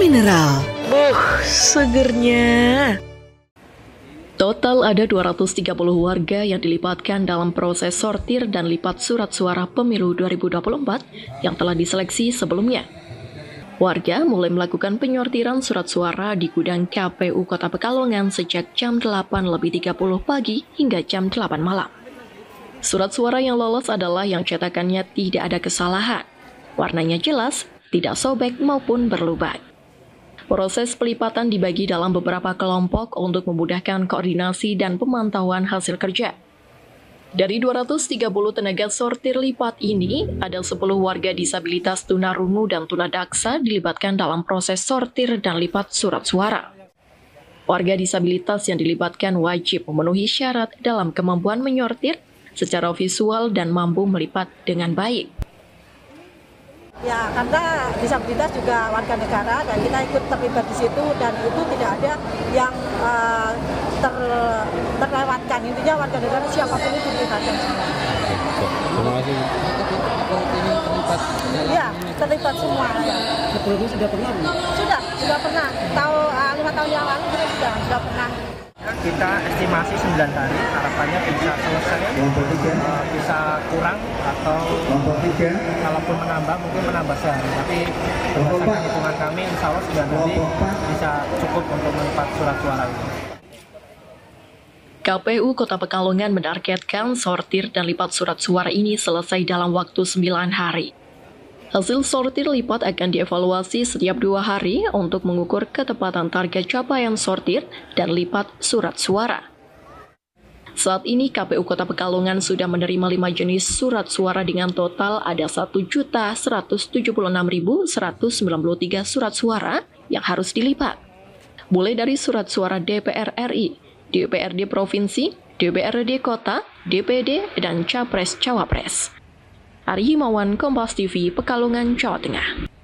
mineral. Segernya. Total ada 230 warga yang dilibatkan dalam proses sortir dan lipat surat suara pemilu 2024 yang telah diseleksi sebelumnya. Warga mulai melakukan penyortiran surat suara di gudang KPU Kota Pekalongan sejak jam 8:30 pagi hingga jam 8 malam. Surat suara yang lolos adalah yang cetakannya tidak ada kesalahan, warnanya jelas, tidak sobek maupun berlubang. Proses pelipatan dibagi dalam beberapa kelompok untuk memudahkan koordinasi dan pemantauan hasil kerja. Dari 230 tenaga sortir lipat ini, ada 10 warga disabilitas tunarungu dan tunadaksa dilibatkan dalam proses sortir dan lipat surat suara. Warga disabilitas yang dilibatkan wajib memenuhi syarat dalam kemampuan menyortir secara visual dan mampu melipat dengan baik. Ya, karena disabilitas juga warga negara dan kita ikut terlibat di situ dan itu tidak ada yang terlewatkan. Intinya warga negara siapapun itu dilibatkan semua. Terima kasih. Ya, terlibat semua. Sebelumnya sudah pernah? Sudah pernah. 5 tahun yang lalu kita sudah pernah. Kita estimasi 9 hari, harapannya bisa selesai, bisa kurang atau kalaupun menambah mungkin menambah sehari, tapi berdasarkan hitungan kami insya Allah 9 hari bisa cukup untuk melipat surat suara ini. KPU Kota Pekalongan menargetkan sortir dan lipat surat suara ini selesai dalam waktu 9 hari. Hasil sortir lipat akan dievaluasi setiap 2 hari untuk mengukur ketepatan target capaian sortir dan lipat surat suara. Saat ini KPU Kota Pekalongan sudah menerima 5 jenis surat suara dengan total ada 1.176.193 surat suara yang harus dilipat. Mulai dari surat suara DPR RI, DPRD Provinsi, DPRD Kota, DPD, dan Capres-Cawapres. Ari Himawan, Kompas TV, Pekalongan, Jawa Tengah.